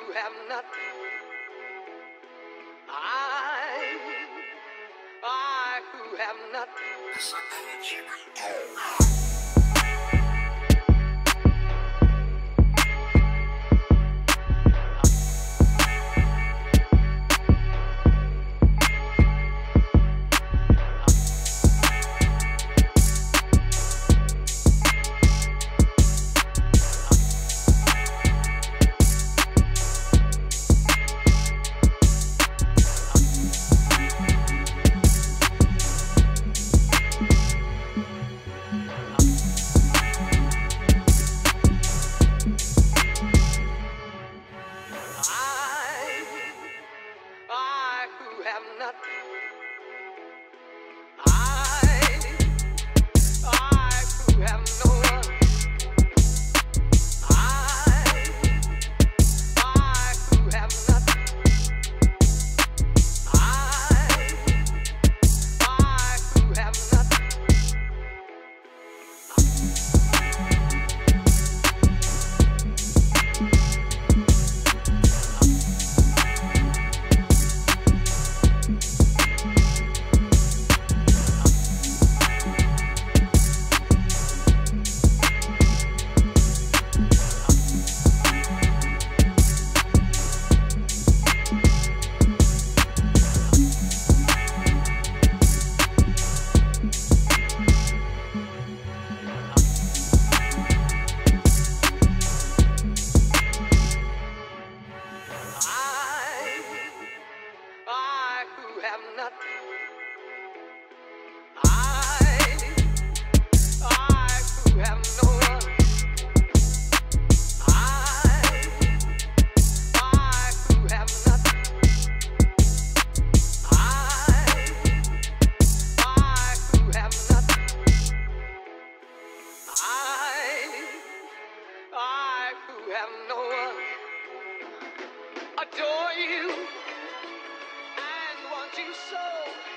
who have not, I who have not. I who have not, I who have no one, I who have not, I who have not. I who have not, I who have no one, I who have not, I who have not, I who have no one, adore you and want you so.